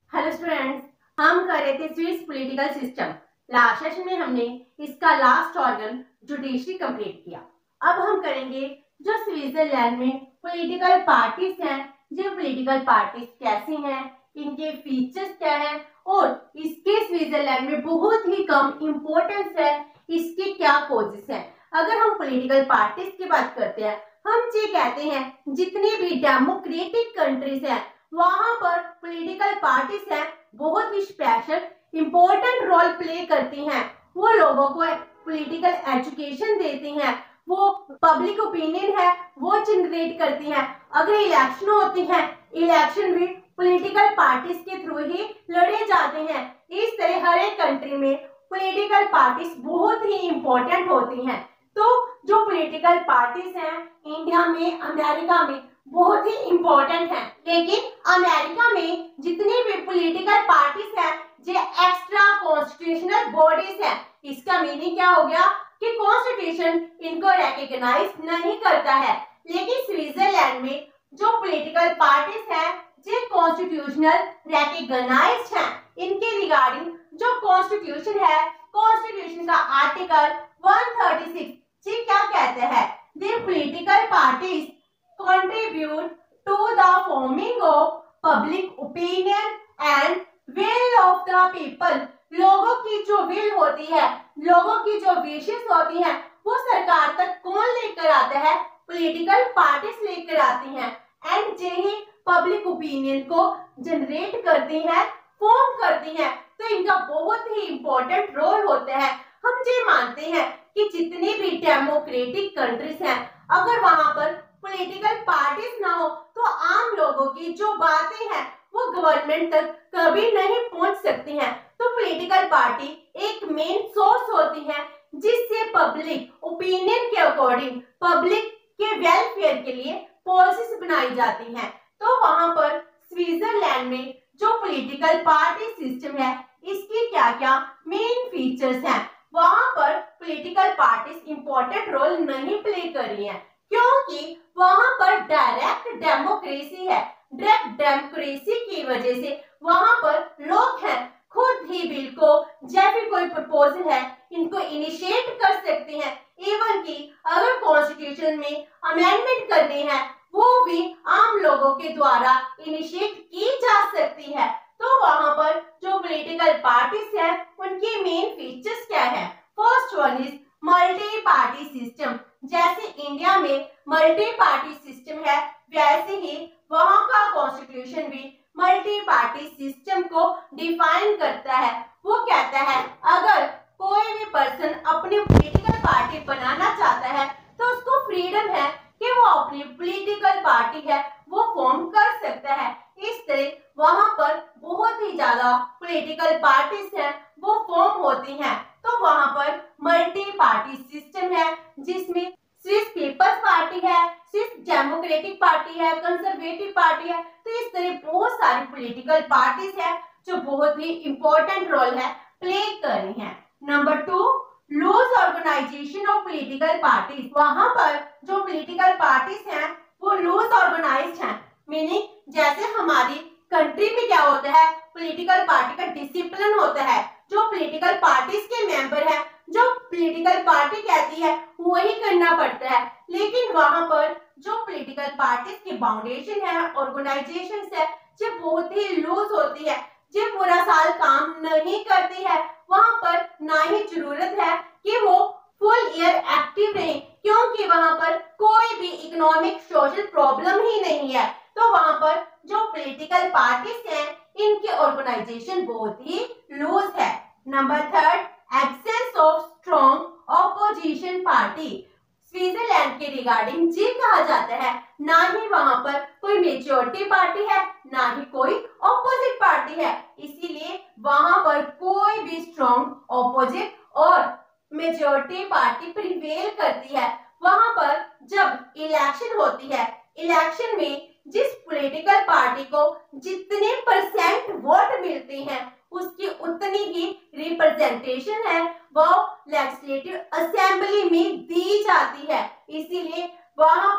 Hello students, हम कर रहे थे Swiss political system. Last session में हमने इसका लास्ट ऑर्गन जुडिशरी कंप्लीट किया। अब हम करेंगे जो स्विट्जरलैंड में पॉलिटिकल पार्टीज हैं, जो पॉलिटिकल पार्टीज कैसी हैं, इनके फीचर्स क्या हैं और इसके स्विट्जरलैंड में बहुत ही कम इम्पोर्टेंस है, इसके क्या कॉजेस हैं। अगर हम पॉलिटिकल पार्टीज की बात करते हैं, हम ये कहते हैं जितनी भी डेमोक्रेटिक कंट्रीज हैं वहां पर पॉलिटिकल पार्टीज हैं बहुत ही स्पेशल इंपॉर्टेंट रोल प्ले करती हैं। वो लोगों को पॉलिटिकल एजुकेशन देती हैं, वो पब्लिक ओपिनियन है वो जनरेट करती हैं। अगर इलेक्शन होती हैं, इलेक्शन भी पॉलिटिकल पार्टीज के थ्रू ही लड़े जाते हैं। इस तरह हर एक कंट्री में पॉलिटिकल पार्टीज बहुत ही इंपॉर्टेंट होती हैं। तो जो पॉलिटिकल पार्टीज हैं इंडिया में, अमेरिका में बहुत ही इंपॉर्टेंट है। लेकिन अमेरिका में जितनी भी पॉलिटिकल पार्टीज हैं ये एक्स्ट्रा कॉन्स्टिट्यूशनल बॉडीज हैं। इसका मीनिंग क्या हो गया कि कॉन्स्टिट्यूशन इनको रिकॉग्नाइज नहीं करता है। लेकिन स्विट्जरलैंड में जो पॉलिटिकल पार्टीज हैं ये कॉन्स्टिट्यूशनल रिकॉग्नाइज्ड हैं। इनके रिगार्डिंग जो कॉन्स्टिट्यूशन है, कॉन्स्टिट्यूशन का आर्टिकल 136 ये क्या कहते हैं, the political parties contribute to the forming of public opinion and will of the people। लोगों की जो विल होती है, लोगों की जो विशेष होती हैं वो सरकार तक कौन लेकर आता है, पॉलिटिकल पार्टीज लेकर आती हैं। एंड यही पब्लिक ओपिनियन को जनरेट करती हैं, फॉर्म करती हैं। तो इनका बहुत ही इंपॉर्टेंट रोल होता है। हम ये मानते हैं कि जितनी भी डेमोक्रेटिक कंट्रीज हैं अगर वहां पर पॉलिटिकल पार्टीज ना हो तो आम लोगों की जो बातें हैं वो गवर्नमेंट तक कभी नहीं पहुंच सकती हैं। तो पॉलिटिकल पार्टी एक मेन सोर्स होती है जिससे पब्लिक ओपिनियन के अकॉर्डिंग पब्लिक के वेलफेयर के लिए पॉलिसीज बनाई जाती हैं। तो वहां पर स्विट्जरलैंड में जो पॉलिटिकल पार्टी सिस्टम है इसकी क्या क्या मेन फीचर्स हैं। वहां पर पॉलिटिकल पार्टीज इंपॉर्टेंट रोल नहीं प्ले कर रही हैं क्योंकि वहां पर डायरेक्ट डेमोक्रेसी है। डायरेक्ट डेमोक्रेसी की वजह से वहां पर लोग हैं खुद ही बिल को जब भी कोई प्रपोजल है इनको इनिशिएट कर सकते हैं। इवन कि अगर कॉन्स्टिट्यूशन में अमेंडमेंट करनी है वो भी आम लोगों के द्वारा इनिशिएट की जा सकती है। तो वहां पर जो पॉलिटिकल पार्टीज है उनकी मेन फीचर्स क्या है। First one is multi party system. जैसे इंडिया में मल्टी पार्टी सिस्टम है वैसे ही वहां का कॉन्स्टिट्यूशन भी मल्टी पार्टी सिस्टम को डिफाइन करता है। वो कहता है अगर कोई भी पर्सन अपनी पॉलिटिकल पार्टी बनाना चाहता है तो उसको फ्रीडम है कि वो अपनी पॉलिटिकल पार्टी है वो फॉर्म कर सकता है। इस तरह वहां पर बहुत ही ज्यादा पॉलिटिकल पार्टीज हैं वो फॉर्म होती हैं। तो वहां पर मल्टी पार्टी सिस्टम है जिसमें स्विस पीपल्स पार्टी है, स्विस डेमोक्रेटिक पार्टी है, कंजर्वेटिव पार्टी है। तो इस तरह बहुत सारी पॉलिटिकल पार्टीज है जो बहुत ही इंपॉर्टेंट रोल है प्ले कर रही हैं। Number 2, loose organisation of political parties. वहां पर जो पॉलिटिकल पार्टीज हैं वो लूज ऑर्गेनाइज्ड हैं। मीनिंग जैसे हमारी कंट्री में क्या होता है, पॉलिटिकल पार्टी का डिसिप्लिन होता है। जो पॉलिटिकल पार्टीज के मेंबर हैं, जो पॉलिटिकल पार्टी कहती है वही करना पड़ता है। लेकिन वहां पर जो पॉलिटिकल पार्टीज की फाउंडेशन है, ऑर्गेनाइजेशन है, ये बहुत ही लूज होती है, ये पूरा साल काम नहीं करती है। वहां पर ना ही जरूरत है कि वो फुल ईयर एक्टिव रहे क्योंकि वहां पर कोई भी इकोनॉमिक सोशल प्रॉब्लम ही नहीं है। तो वहां पर जो पॉलिटिकल पार्टीज हैं इनकी ऑर्गेनाइजेशन बहुत ही लूज है। Number 3, absence of strong opposition party. Switzerland के रिगार्डिंग ये कहा जाता है ना ही वहां पर कोई मेजॉरिटी पार्टी है ना ही कोई ऑपोजिट पार्टी है, इसीलिए वहां पर कोई भी स्ट्रॉन्ग ऑपोजिट और मेजॉरिटी पार्टी प्रिवेल करती है। वहां पर जब इलेक्शन होती है, इलेक्शन में जिस पॉलिटिकल पार्टी को जितने परसेंट वोट मिलते हैं उसकी उतनी ही रिप्रेजेंटेशन है वो लेजिस्लेटिव असेंबली में दी जाती है। इसीलिए वहां पर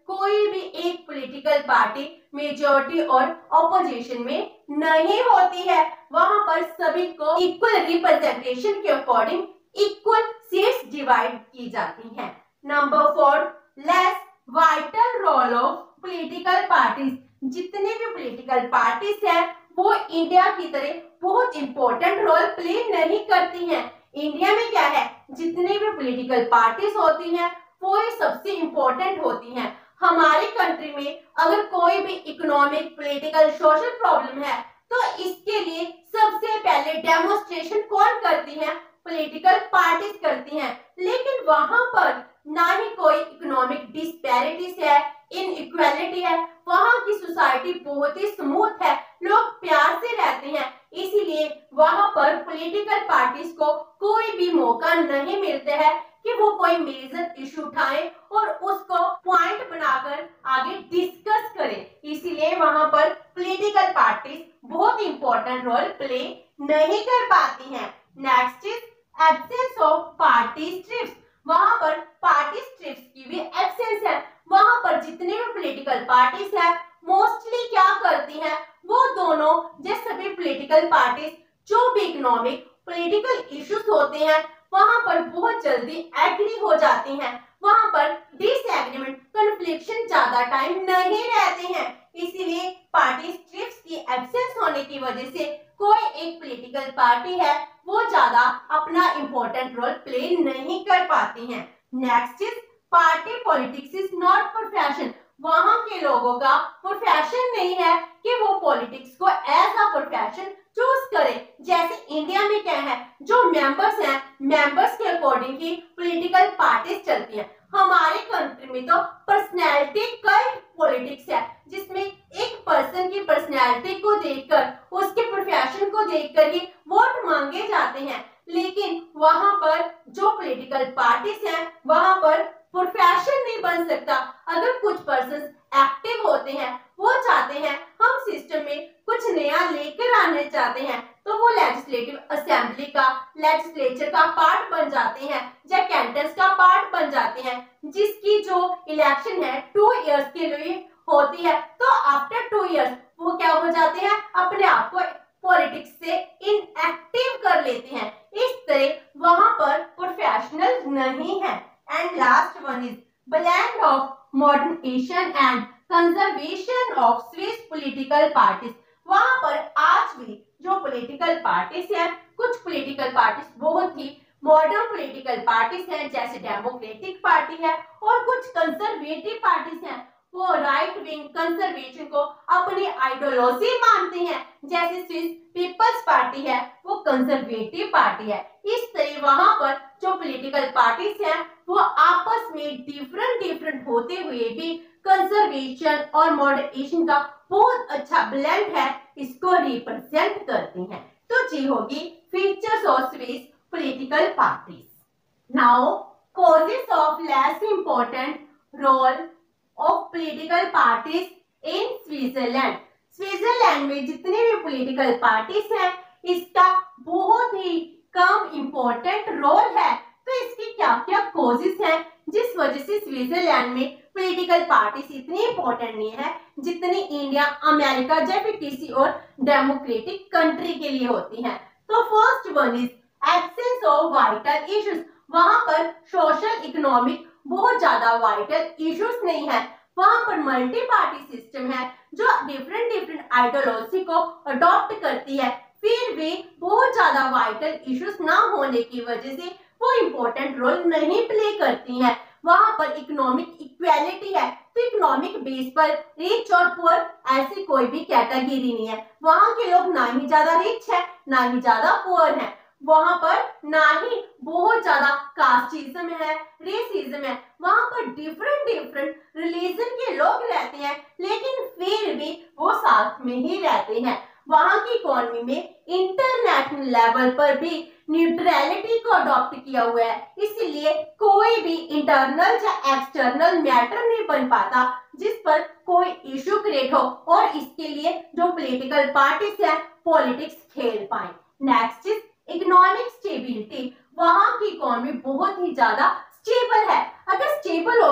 कोई भी एक पॉलिटिकल पार्टी मेजॉरिटी और ऑपोजिशन में नहीं होती है। वहां पर सभी को इक्वल रिप्रेजेंटेशन के अकॉर्डिंग इक्वल सीट्स डिवाइड की जाती हैं। Number 4, less vital role of political parties. जितने भी पॉलिटिकल पार्टीज हैं वो इंडिया की तरह बहुत इंपॉर्टेंट रोल प्ले नहीं करती हैं। इंडिया में क्या है, जितनी भी पॉलिटिकल पार्टीज होती हैं वो ही सबसे इंपॉर्टेंट होती हैं। हमारी कंट्री में अगर कोई भी इकोनॉमिक, पॉलिटिकल, सोशल प्रॉब्लम है तो इसके लिए सबसे पहले डेमोन्स्ट्रेशन कौन करती है, पॉलिटिकल पार्टीज करती हैं। लेकिन वहां पर ना ही कोई इकोनॉमिक डिस्पैरिटीज है, इनइक्वालिटी है, वहां की सोसाइटी बहुत ही स्मूथ है, लोग प्यार से रहते हैं। इसीलिए वहां पर पॉलिटिकल पार्टीज को कोई भी मौका नहीं मिलता है कि वो कोई मेजर इशू उठाए और उसको पॉइंट बनाकर आगे डिस्कस करें। इसीलिए वहां पर पॉलिटिकल पार्टीज बहुत इंपॉर्टेंट रोल प्ले नहीं कर पाती हैं। Next is absence of party strips. वहां पर पार्टी स्ट्रिप्स की भी एब्सेंस है। वहां पर जितने भी पॉलिटिकल पार्टीज हैं मोस्टली क्या करती हैं, वो दोनों जैसे सभी पॉलिटिकल पार्टीज जो भी इकोनॉमिक पॉलिटिकल इश्यूज होते हैं वहां पर बहुत जल्दी एग्री हो जाती हैं। वहां पर डिसएग्रीमेंट, कन्फ्लिक्शन ज्यादा टाइम नहीं रहते हैं। इसीलिए पार्टी स्ट्रिप्स की एब्सेंस होने की वजह से कोई एक पॉलिटिकल पार्टी है वो ज्यादा अपना इंपॉर्टेंट रोल प्ले नहीं कर पाती हैं। Next is party politics is not profession. वहां के लोगों का प्रोफेशन नहीं है कि वो पॉलिटिक्स को एज अ प्रोफेशन चूज करें। जैसे इंडिया में क्या है, जो मेंबर्स हैं, मेंबर्स के अकॉर्डिंग ही पॉलिटिकल पार्टीज चलती हैं। हमारे कंट्री में तो पर्सनैलिटी कई पॉलिटिक्स है, जिसमें एक पर्सन की पर्सनैलिटी को देखकर, उसके प्रोफेशन को देखकर ही वोट मांगे जाते हैं। लेकिन वहां पर जो पॉलिटिकल पार्टीज हैं वहां पर प्रोफेशन नहीं बन सकता। अगर कुछ पर्सन एक्टिव होते हैं, वो चाहते हैं हम सिस्टम में कुछ नया लेकर आने चाहते हैं, तो वो लेजिस्लेटिव असेंबली का, लेजिस्लेचर का पार्ट बन जाते हैं या कैंटन्स का पार्ट बन जाते हैं, जिसकी जो इलेक्शन है 2 इयर्स के लिए होती है। तो आफ्टर 2 इयर्स वो क्या हो जाते हैं, अपने आप को पॉलिटिक्स से इनएक्टिव कर लेते हैं। इस तरह वहां पर प्रोफेशनल नहीं है। And last one is blend of modernisation and conservation of Swiss political parties. वहां पर आज भी जो पॉलिटिकल पार्टीज हैं, कुछ पॉलिटिकल पार्टीज बहुत ही मॉडर्न पॉलिटिकल पार्टीज हैं, जैसे डेमोक्रेटिक पार्टी है, और कुछ कंजर्वेटिव पार्टीज हैं, वो राइट विंग कंजर्वेशन को अपनी आइडियोलॉजी मानते हैं। जैसे स्विस पीपल्स पार्टी है वो कंजर्वेटिव पार्टी है। इस तरह वहां पर जो पॉलिटिकल पार्टीज हैं वो आपस में डिफरेंट होते हुए भी कंजर्वेशन और मॉडरेशन का बहुत अच्छा ब्लेंड है, इसको रिप्रेजेंट करती हैं। तो जी होगी features of Swiss political parties. Now causes of less important role of political parties in Switzerland. Switzerland में जितने भी पॉलिटिकल पार्टीज हैं इसका बहुत ही कम इंपॉर्टेंट रोल है। तो इसकी क्या क्या कॉजेस हैं जिस वजह से स्विट्जरलैंड में पॉलिटिकल पार्टीज इतनी इंपॉर्टेंट नहीं है जितनी इंडिया, अमेरिका जैसे किसी और डेमोक्रेटिक कंट्री के लिए होती हैं। तो first one is absence of vital issues. वहां पर सोशल, इकोनॉमिक बहुत ज्यादा वाइटल इश्यूज नहीं है। वहां पर मल्टी पार्टी सिस्टम है जो डिफरेंट आइडियोलॉजी को अडॉप्ट करती है, फिर भी बहुत ज्यादा वाइटल इश्यूज ना होने की वजह से वो इम्पोर्टेंट रोल नहीं प्ले करती है। वहां पर इकोनॉमिक इक्वालिटी है, तो इकोनॉमिक बेस पर रिच और पुअर ऐसी कोई भी कैटेगरी नहीं है। वहां के लोग ना ही ज्यादा रिच है ना ही ज्यादा पुअर है। वहां पर ना ही बहुत ज्यादा कास्टिज्म है, रेसिज्म है। वहां पर डिफरेंट रिलीजन के लोग रहते हैं, लेकिन फिर भी वो साथ में ही रहते हैं। वहां की इकोनॉमी में इंटरनेशनल लेवल पर भी न्यूट्रलिटी को अडॉप्ट किया हुआ है, इसीलिए कोई भी इंटरनल या एक्सटर्नल मैटर नहीं बन पाता जिस पर कोई इश्यू क्रिएट हो और इसके लिए जो पॉलिटिकल पार्टीज है पॉलिटिक्स खेल पाए। Next is economic stability. वहां की इकोनॉमी बहुत ही ज्यादा स्टेबल है। अगर स्टेबल होगी,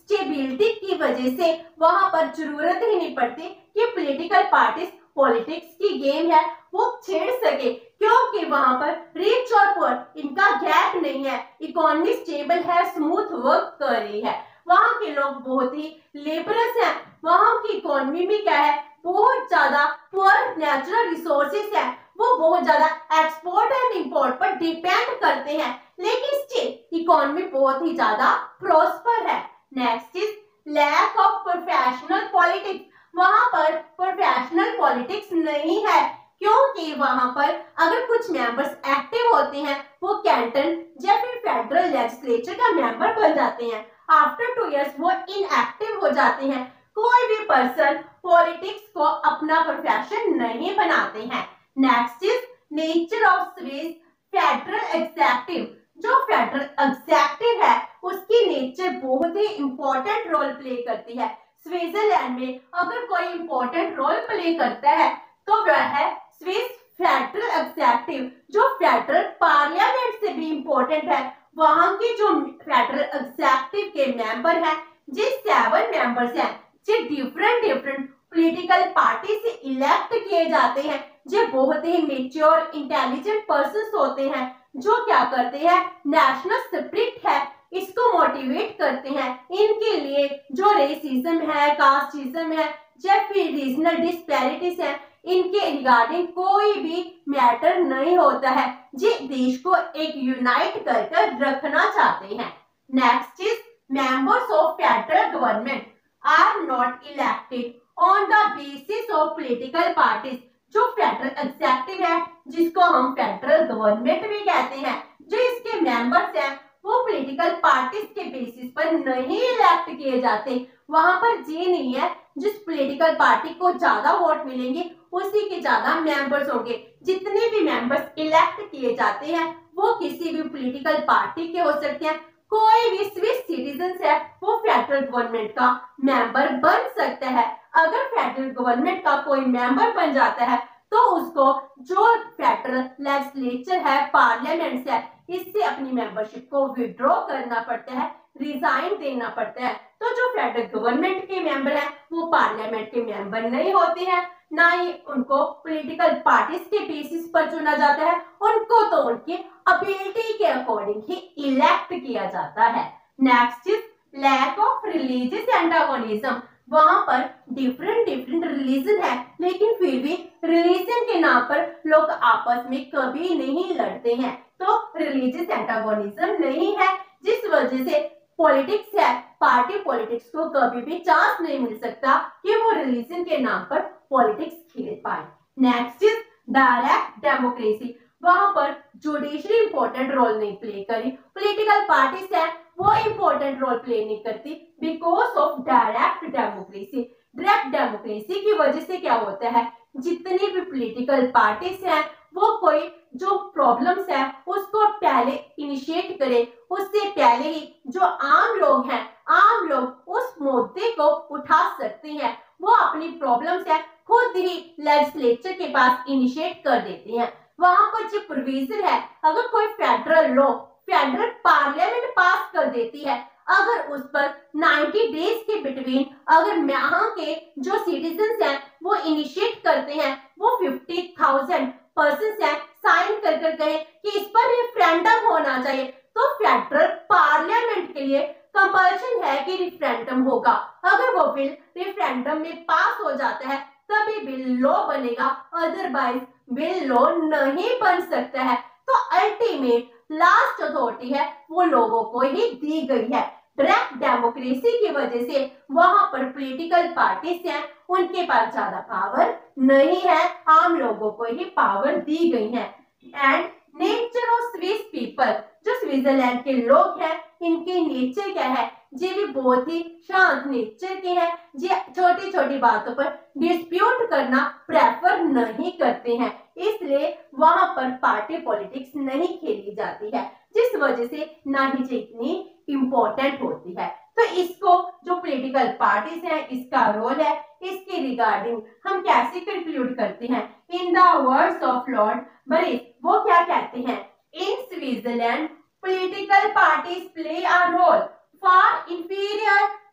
स्टेबिलिटी की वजह से वहां पर जरूरत ही नहीं पड़ती कि पॉलिटिकल पार्टीज पॉलिटिक्स की गेम है वो छेड़ सके, क्योंकि वहां पर रिच और पुअर इनका गैप नहीं है, इकोनॉमी स्टेबल है, स्मूथ वर्क कर रही है, वहां के लोग बहुत ही लेबरस हैं, वहां की इकोनॉमी में क्या है बहुत ज्यादा पुअर नेचुरल रिसोर्सेस है, वो बहुत ज्यादा एक्सपोर्ट एंड इंपोर्ट पर डिपेंड करते हैं, लेकिन स्टिल इकोनॉमी बहुत ही ज्यादा प्रॉस्पर है। Next is lack of professional politics, वहां पर प्रोफेशनल पॉलिटिक्स नहीं है, क्योंकि वहां पर अगर कुछ मेंबर्स एक्टिव होते हैं वो कैंटन या फिर फेडरल लेजिस्लेचर का मेंबर बन जाते हैं, आफ्टर 2 इयर्स वो इनएक्टिव हो जाते हैं, कोई भी पर्सन पॉलिटिक्स को अपना प्रोफेशन नहीं बनाते हैं। Next is nature of Swiss federal executive, जो फेडरल एग्जीक्यूटिव है उसकी नेचर बहुत ही इंपॉर्टेंट रोल प्ले करती है। स्विट्जरलैंड में अगर कोई इंपॉर्टेंट रोल प्ले करता है तो वह है स्विस फेडरल एग्जीक्यूटिव, जो फेडरल पार्लियामेंट से भी इंपॉर्टेंट है। वहां के जो फेडरल एग्जीक्यूटिव के मेंबर हैं, जी 7 मेंबर्स हैं, जो डिफरेंट पॉलिटिकल पार्टी से इलेक्ट किए जाते हैं, जो बहुत ही मेच्योर इंटेलिजेंट पर्संस होते हैं, जो क्या करते हैं नेशनल स्पिरिट है इसको मोटिवेट करते हैं, इनके लिए जो रेसिज्म है, कास्टिज्म है या फिर रीजनल डिस्पैरिटीज है, इनके रिगार्डिंग कोई भी मैटर नहीं होता है, जो देश को एक यूनाइट कर रखना चाहते हैं। Next is members of federal government are not elected on the basis of political parties, जो फेडरल एग्जीक्यूटिव है जिसको हम फेडरल गवर्नमेंट भी कहते हैं, जो इसके मेंबर्स हैं वो पॉलिटिकल पार्टीज के बेसिस पर नहीं इलेक्ट किए जाते, वहां पर ये नहीं है जिस पॉलिटिकल पार्टी को ज्यादा वोट मिलेंगे उसी के ज्यादा मेंबर्स होंगे, जितने भी मेंबर्स इलेक्ट किए जाते हैं वो किसी भी पॉलिटिकल पार्टी के हो सकते हैं, कोई भी स्विस सिटीजन है वो फेडरल गवर्नमेंट का मेंबर बन सकता है। अगर फेडरल गवर्नमेंट का कोई मेंबर बन जाता है तो उसको जो फेडरल लेजिस्लेचर है, पार्लियामेंट है, इससे अपनी मेंबरशिप को विड्रॉ करना पड़ता है, रिजाइन देना पड़ता है। तो जो फेडरल गवर्नमेंट के मेंबर हैं वो पार्लियामेंट के मेंबर नहीं होते हैं, ना ही उनको पॉलिटिकल पार्टीज के बेसिस पर चुना जाता है, उनको तो उनकी एबिलिटी के अकॉर्डिंग ही इलेक्ट किया जाता है। Next is lack of religious antagonism, वहां पर डिफरेंट रिलीजन है लेकिन फिर भी रिलीजन के नाम पर लोग आपस में कभी नहीं लड़ते हैं, तो रिलीजियस एंटागोनिज्म नहीं है, जिस वजह से पॉलिटिक्स है, पार्टी पॉलिटिक्स को कभी भी चांस नहीं मिल सकता कि वो रिलीजन के नाम पर पॉलिटिक्स खेल पाए। नेक्स्ट इज डायरेक्ट डेमोक्रेसी, वहां पर जुडिशरी इंपॉर्टेंट रोल नहीं प्ले करी, पॉलिटिकल पार्टीज है वो इंपॉर्टेंट रोल प्ले नहीं करती because of direct democracy. Direct democracy की वजह से क्या होता है, जितनी भी पॉलिटिकल पार्टीज हैं वो कोई जो प्रॉब्लम्स है उसको पहले इनिशिएट करे, उससे पहले ही जो आम लोग हैं, आम लोग उस मुद्दे को उठा सकते हैं, वो अपनी प्रॉब्लम्स है खुद ही लेजिस्लेचर के पास इनिशिएट कर देते हैं। वहां पर जो प्रोविजन है, अगर कोई federal law federal parliament pass कर देती है, अगर उस पर 90 डेज के बिटवीन अगर यहाँ के जो सिटीजन्स हैं वो इनिशिएट करते हैं, वो 50,000 पर्सन है साइन कर कहे कि इस पर रेफरेंडम होना चाहिए, तो फेडरल पार्लियामेंट के लिए कंपल्शन है कि रेफरेंडम होगा। अगर वो बिल रेफरेंडम में पास हो जाता है तभी बिल लॉ बनेगा, अदरवाइज बिल लॉ नहीं बन सकता है। तो अल्टीमेट लास्ट अथॉरिटी है वो लोगों को ही दी गई है। डायरेक्ट डेमोक्रेसी की वजह से वहां पर पॉलिटिकल पार्टीज हैं उनके पास ज्यादा पावर नहीं है, आम लोगों को ही पावर दी गई है। And nature of Swiss people, जो स्विट्जरलैंड के लोग हैं इनके नेचर क्या है, ये भी बहुत ही शांत नेचर के हैं, ये छोटी छोटी बातों पर डिस्प्यूट करना प्रेफर नहीं करते हैं, इसलिए वहां पर पार्टी पॉलिटिक्स नहीं खेली जाती है, जिस वजह से ना ही ये इतनी इम्पोर्टेंट होती है। तो इसको जो पॉलिटिकल पार्टीज हैं इसका रोल है, इसके रिगार्डिंग हम कैसे कंक्लूड करते हैं, in the words of Lord Bryce, वो क्या कहते हैं, in Switzerland political parties play a role far inferior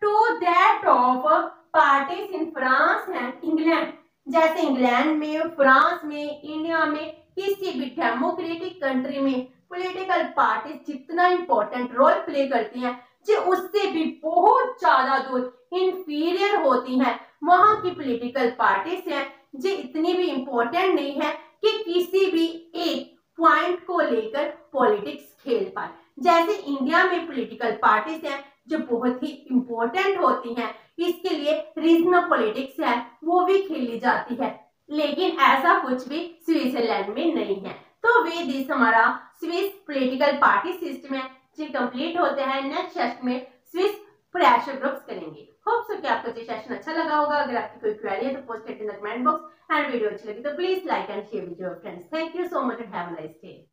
to that of parties in France and England. जैसे इंग्लैंड में, फ्रांस में, इंडिया में, किसी भी डेमोक्रेटिक कंट्री में पॉलिटिकल पार्टीज जितना इंपॉर्टेंट रोल प्ले करती हैं, जो उससे भी बहुत ज्यादा दूर इंफीरियर होती हैं। वहां की पॉलिटिकल पार्टीज हैं जो इतनी भी इंपॉर्टेंट नहीं है कि किसी भी एक पॉइंट को लेकर पॉलिटिक्स खेल पाए। जैसे इंडिया में पॉलिटिकल पार्टीज हैं जो बहुत ही इंपॉर्टेंट होती हैं, इसके लिए रीजनल पॉलिटिक्स है वो भी खेली जाती है, लेकिन ऐसा कुछ भी स्विट्जरलैंड में नहीं है। तो वे दिस हमारा स्विस पॉलिटिकल पार्टी सिस्टम है जो कंप्लीट होते हैं। नेक्स्ट सेशन में स्विस प्रेशर ग्रुप्स करेंगे। होप सो कि आपको ये सेशन अच्छा लगा होगा। अगर आपकी कोई क्वेरी है तो पोस्ट करके in the comment box, and video अच्छी लगी तो please like and share with your friends. Thank you so much and have a nice day.